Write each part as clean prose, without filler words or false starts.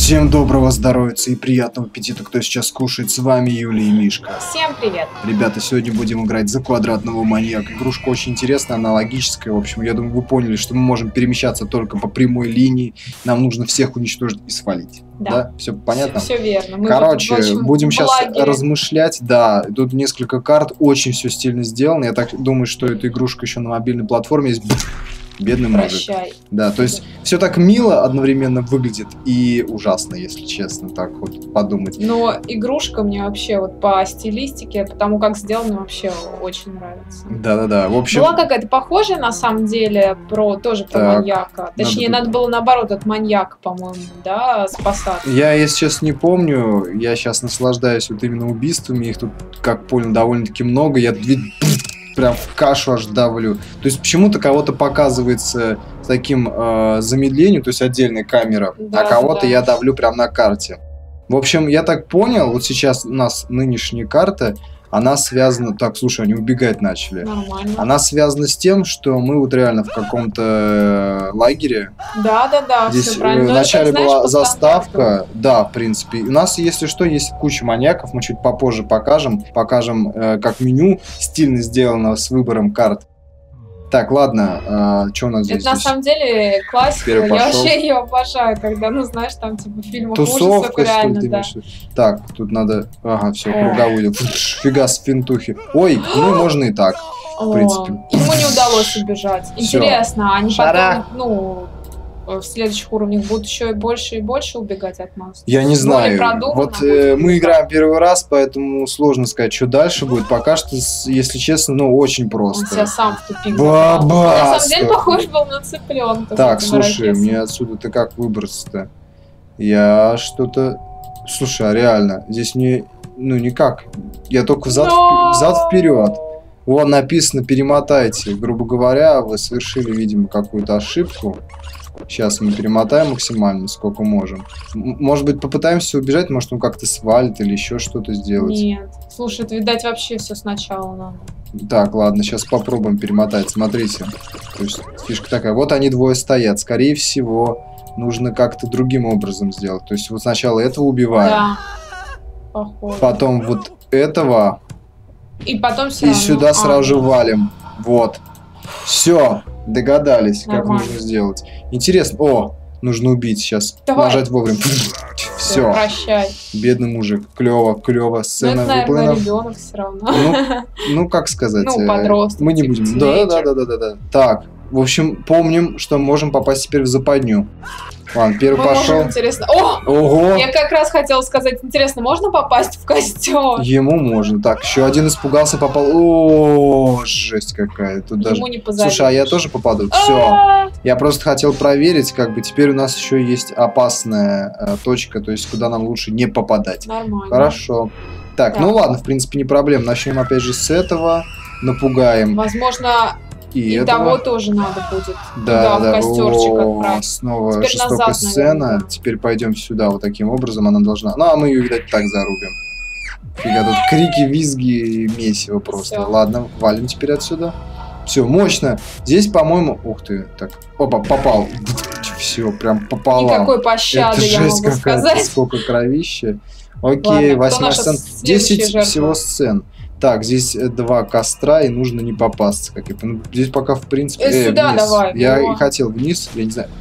Всем доброго здоровья и приятного аппетита, кто сейчас кушает. С вами Юлия и Мишка. Всем привет! Ребята, сегодня будем играть за квадратного маньяка. Игрушка очень интересная, аналогическая. В общем, я думаю, вы поняли, что мы можем перемещаться только по прямой линии. Нам нужно всех уничтожить и свалить. Да? Все понятно? Все верно. Мы Короче, вот, будем сейчас блогеры. размышлять. Да, тут несколько карт, очень все стильно сделано. Я так думаю, что эта игрушка еще на мобильной платформе есть. Бедный мужик. Прощай. Да, то есть все так мило одновременно выглядит и ужасно, если честно, так вот подумать. Но игрушка мне вообще вот по стилистике, потому как сделано, вообще очень нравится. Да-да-да, в общем... Была какая-то похожая, на самом деле, тоже про Так, маньяка. Точнее, надо было наоборот от маньяка, по-моему, да, спасать. Я, если честно, не помню. Я сейчас наслаждаюсь вот именно убийствами. Их тут, как понял, довольно-таки много. Я прям в кашу аж давлю. То есть почему-то кого-то показывается с таким замедлением, то есть отдельная камера, Да, а кого-то да. я давлю прям на карте. В общем, я так понял, вот сейчас у нас нынешняя карта, она связана... Так, слушай, они убегать начали. Нормально. Она связана с тем, что мы вот реально в каком-то лагере. Да, Здесь все правильно. Но вначале это, знаешь, была по заставка. стандарту. Да, в принципе. У нас, если что, есть куча маньяков. Мы чуть попозже покажем. Покажем, как меню стильно сделано с выбором карт. Так, ладно. Что у нас здесь? Это на самом деле классика. Теперь Я пошел. вообще ее обожаю, когда, ну, знаешь, там типа в фильмах ужасов Тусовка, что ли, реально, ты да. имеешь в виду? Так, тут надо... Ага, все, О. круговую. Фига с финтухи. Ой, ну можно и так. В принципе. Ему не удалось убежать. Всё. Интересно, они Шарах. потом, ну, в следующих уровнях будут еще и больше убегать от нас? Я не Более знаю. продуманно Вот будет? мы играем первый раз, поэтому сложно сказать, что дальше будет. Пока что, если честно, ну очень Он просто. себя сам в тупик Баба! загнал. На самом деле похож был на цыпленка. Так, слушай, мне отсюда-то как выбраться-то? Я что-то... Слушай, а реально, здесь мне... Ну, никак. Я только взад-вперед. Вон написано «перемотайте». Грубо говоря, вы совершили, видимо, какую-то ошибку. Сейчас мы перемотаем максимально, сколько можем. Может быть, попытаемся убежать, может, он как-то свалит или еще что-то сделать. Нет. Слушай, это, видать, вообще все сначала надо. Так, ладно, сейчас попробуем перемотать. Смотрите. То есть фишка такая. Вот они двое стоят. Скорее всего, нужно как-то другим образом сделать. То есть вот сначала этого убиваем. Да. Похоже. Потом вот этого. И потом все И равно... сюда сразу же валим. Вот. Все. Догадались, как Нормально. нужно сделать. Интересно. О, нужно убить сейчас. Давай. Нажать вовремя. Все. Прощай. Бедный мужик. Клево, клево. Ну, Сцена это, наверное, выполнена. ребенок все равно. Ну, как сказать. Ну, подросток, Мы не типа будем. тинейджер. Да. Так, в общем, помним, что можем попасть теперь в западню. Ладно, первый Мы пошел. можем, интересно... О! Ого! Я как раз хотела сказать, интересно, можно попасть в костюм? Ему можно. Так, еще один испугался, попал. О, жесть какая. Тут даже... Ему не позовешь. Слушай, а я тоже попаду? Все. А-а-а! Я просто хотел проверить, как бы теперь у нас еще есть опасная точка, то есть куда нам лучше не попадать. Нормально. Хорошо. Так, Так. ну ладно, в принципе, не проблема. Начнем опять же с этого. Напугаем. Возможно, и этого. того тоже надо будет. Да, туда, в костерчик О, отправить. снова Теперь жестокая назад, сцена. наверное. Теперь пойдем сюда вот таким образом. Она должна... Ну, а мы ее, видать, так зарубим. Фига, тут крики, визги и месиво просто. Всё. Ладно, валим теперь отсюда. Все, мощно. Здесь, по-моему... Ух ты, так. Опа, попал. Все, прям пополам. Никакой пощады, Это я жесть могу какая-то, сказать. сколько кровища. Окей, Ладно, кто 8 наша сцен. следующая 10 жертва? всего сцен. Так, здесь 2 костра, и нужно не попасться. Как это. Ну, здесь пока, в принципе... Сюда вниз. давай, Я его. и хотел вниз, я не знаю.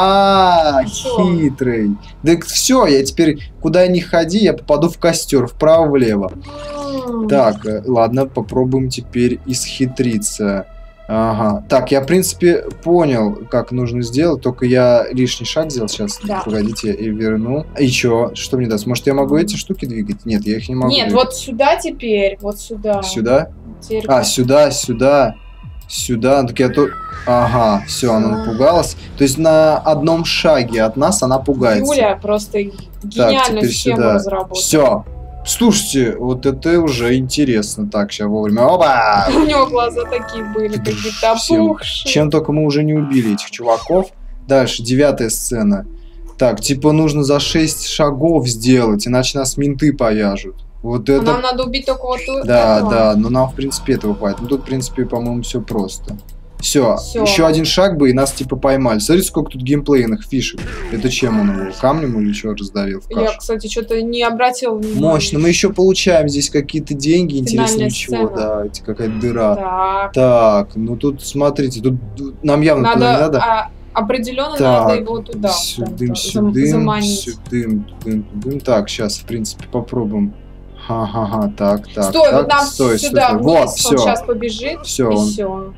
Чё? Хитрый. Да все, я теперь куда ни ходи, я попаду в костер, вправо-влево. Так, ладно, попробуем теперь исхитриться. Ага. Так, я, в принципе, понял, как нужно сделать, только я лишний шаг сделал сейчас. Да. Погодите, и верну. И чё? Что мне даст? Может, я могу эти штуки двигать? Нет, я их не могу Нет, двигать. вот сюда теперь, вот сюда. Сюда? Теперь... А, сюда. Сюда. Так я тут... Ага, все, она напугалась. То есть на одном шаге от нас она пугается. Юля просто гениальную теперь схему сюда. разработала. Все. Слушайте, вот это уже интересно. Так, сейчас вовремя. Опа! У него глаза такие были, какие-то Всем. опухшие. Чем только мы уже не убили этих чуваков. Дальше, 9-я сцена. Так, типа нужно за 6 шагов сделать, иначе нас менты повяжут. Вот А это... нам надо убить только вот Да, этого. да, но нам, в принципе, этого хватит. Ну, тут, в принципе, по-моему, все просто. Все, Всё. еще один шаг бы, и нас типа поймали. Смотрите, сколько тут геймплейных фишек. Это чем он его? Камнем или что раздавил в кашу? Я, кстати, что-то не обратил внимания. Мощно. Мы еще получаем здесь какие-то деньги. Интересно, Финальная ничего. сцена. Да, эти какая-то дыра. Так. Так, ну тут, смотрите, тут нам явно туда не надо. Определенно Так, надо его туда. Сюдым, заманить. сюдым. Так, сейчас, в принципе, попробуем. Ха-ха-ха, так. Стой, вот нам стой. сюда вниз, Вот, он все. сейчас побежит, Всё, и он- все.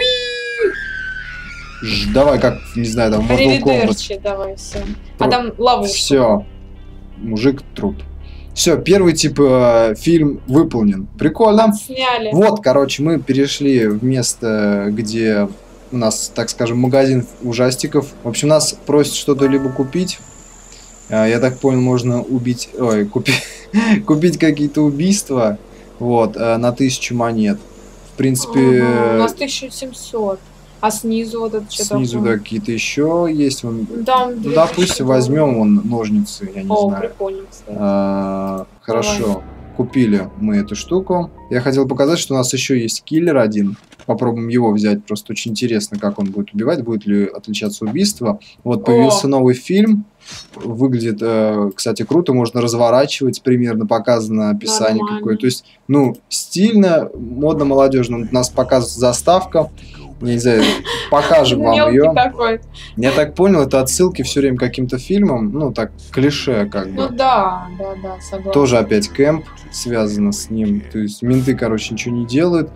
Давай, как, не знаю, там, Mortal Kombat. Ревидерчи, давай, все. А там ловушка. Все. Мужик труп. Все, первый фильм выполнен. Прикольно. Сняли. Вот, короче, мы перешли в место, где у нас, так скажем, магазин ужастиков. В общем, нас просят что-то либо купить. Я так понял, можно купить какие-то убийства. Вот, на 1000 монет. В принципе, Ага, у нас 1700. А снизу вот это что снизу такое? да, какие-то еще есть. Там Ну, 2000 допустим, возьмем ножницы, я не О, знаю. прикольно, кстати. Хорошо, купили мы эту штуку. Я хотел показать, что у нас еще есть киллер один. Попробуем его взять, просто очень интересно, как он будет убивать, будет ли отличаться убийство. Вот появился новый фильм. Выглядит, кстати, круто, можно разворачивать, примерно показано описание Нормально. какое. То есть, ну, стильно, модно, молодежно. У нас показывается заставка. Я не знаю, покажем вам Мелкий ее. такой. Я так понял, это отсылки все время к каким-то фильмам, ну так, клише как Ну бы. да, согласна. Тоже опять кэмп связано с ним. То есть менты, короче, ничего не делают.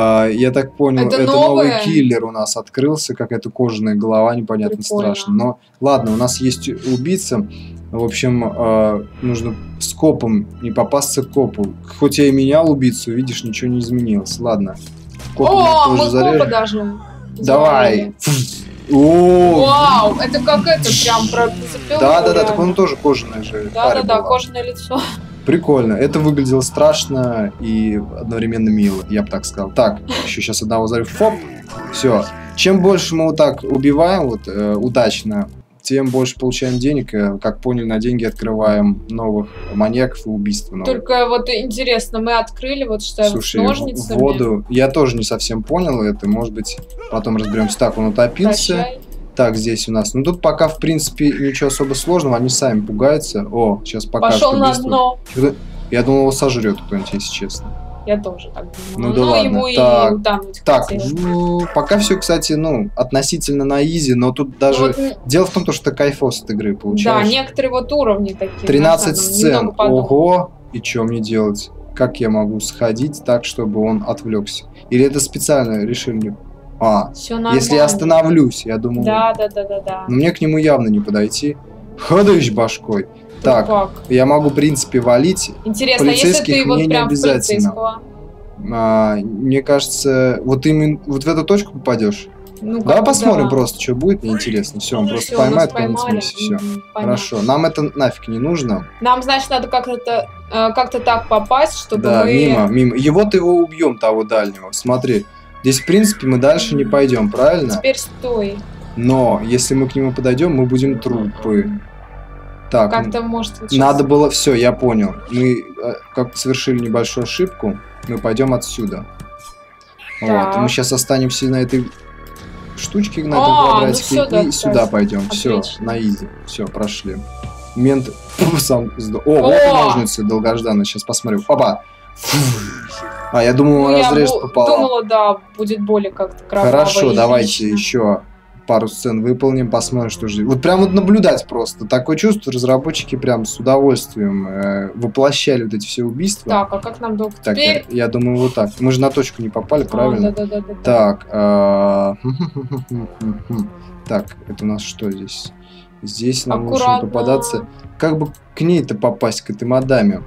Я так понял, Это это новый новое? киллер у нас открылся, какая-то кожаная голова, непонятно, Прикольно. страшно. Но ладно, у нас есть убийца. В общем, нужно с копом не попасться к копу. Хоть я и менял убийцу, видишь, ничего не изменилось. Ладно. Копа О, тоже мы зарежем. копа даже. Давай. завалили. О, Вау, это как это, прям про бензопилу. да, так реально. он тоже кожаный же. тварь Да, была. кожаное лицо. Прикольно. Это выглядело страшно и одновременно мило, я бы так сказал. Так, еще сейчас одного зарю. Фоп. Все. Чем больше мы вот так убиваем удачно, тем больше получаем денег. Как поняли, на деньги открываем новых маньяков и убийств новых. Только вот интересно, мы открыли, вот что с Слушай, ножницами. воду. Я тоже не совсем понял это. Может быть, потом разберемся. Так, он утопился. Качай. Так, здесь у нас. Ну тут пока, в принципе, ничего особо сложного. Они сами пугаются. О, сейчас покажут Пошел на убийство. дно. Я думал, его сожрет кто-нибудь, если честно. Я тоже так думала. Ну да ладно. ему Так, и утонуть Так, хотелось. ну, пока все, кстати, ну, относительно на изи, но тут даже... Ну вот, Дело в том, что ты кайфос от игры да, получаешь. некоторые вот уровни такие. 13 знаешь, надо сцен. немного подумать. Ого! И что мне делать? Как я могу сходить так, чтобы он отвлекся? Или это специально решили? Всё нормально. Если я остановлюсь, я думаю... Да. Но мне к нему явно не подойти. Ходыщ башкой. Ну Так, как? я могу, в принципе, валить. Интересно, если полицейских ты вот мне не прям в обязательно. полицейского? Мне кажется, вот именно вот в эту точку попадешь. Ну, Давай как бы посмотрим да. просто, что будет, мне интересно. Все, он просто Всё, нас поймает, конец поймали. миссии, все. Понятно. Хорошо, нам это нафиг не нужно. Нам, значит, надо как-то так попасть, чтобы Да, мы... мимо. Его-то его убьем, того дальнего. Смотри, здесь, в принципе, мы дальше не пойдем, правильно? Теперь стой. Но, если мы к нему подойдем, мы будем трупы. Так, Как-то может... вот щас- надо было... Все, я понял. Мы как совершили небольшую ошибку. Мы пойдем отсюда. Так. Вот, мы сейчас останемся на этой штучке, на А, этом ну квадратике, сюда, и кстати. сюда пойдем. Все, Отлично. на изи. Все, прошли. Мент сам... О, О! вот и ножницы долгожданные. Сейчас посмотрю. Опа! Я думал, он Ну, я разрежет пополам. думала, да, будет более как-то кроваво. Хорошо, и давайте эпично. еще пару сцен выполним, посмотрим, что же. Вот прям вот наблюдать просто. Такое чувство, разработчики прям с удовольствием воплощали вот эти все убийства. Так, а как нам долго Так, теперь? я думаю, вот так. Мы же на точку не попали, правильно? Да. Так, так, это у нас что здесь? Здесь нам лучше не Аккуратно. попадаться. Как бы к ней-то попасть, к этой мадаме?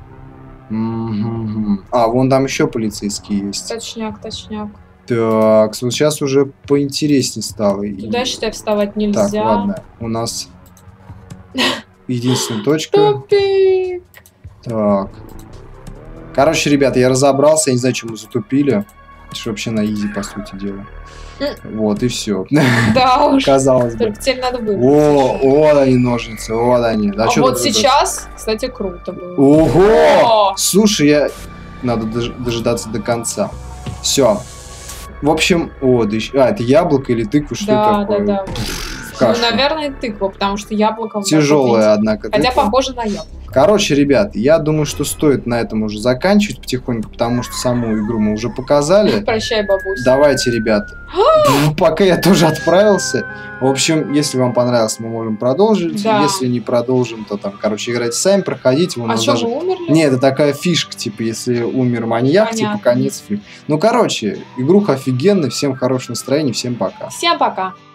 Вон там еще полицейские есть. Точняк. Так, вот сейчас уже поинтереснее стало. Туда, считай, вставать нельзя. Так, ладно, у нас единственная точка. Тупик. Так. Короче, ребята, я разобрался, я не знаю, чем мы затупили. Это же вообще на изи, по сути дела. Вот, и все. Да уж. Казалось бы. Только теперь надо выбрать. Вот они ножницы, вот они. Да, А чё вот тут сейчас, кстати, круто было. Ого! О! Слушай, надо дожидаться до конца. Все. В общем, да еще... это яблоко или тыква, что такое? Да. Кашу. Ну, наверное, тыква, потому что яблоко... Тяжелая, однако. Хотя похоже на яблоко. Короче, ребят, я думаю, что стоит на этом уже заканчивать потихоньку, потому что саму игру мы уже показали. Прощай, бабусь. Давайте, ребят. Пока я тоже отправился. В общем, если вам понравилось, мы можем продолжить. Да. Если не продолжим, то там, короче, играйте сами, проходите. А что, вы умерли? Нет, это такая фишка, типа, если умер маньяк, Понятно. типа, конец фильма. Ну, короче, игруха офигенная, всем хорошего настроения, всем пока. Всем пока.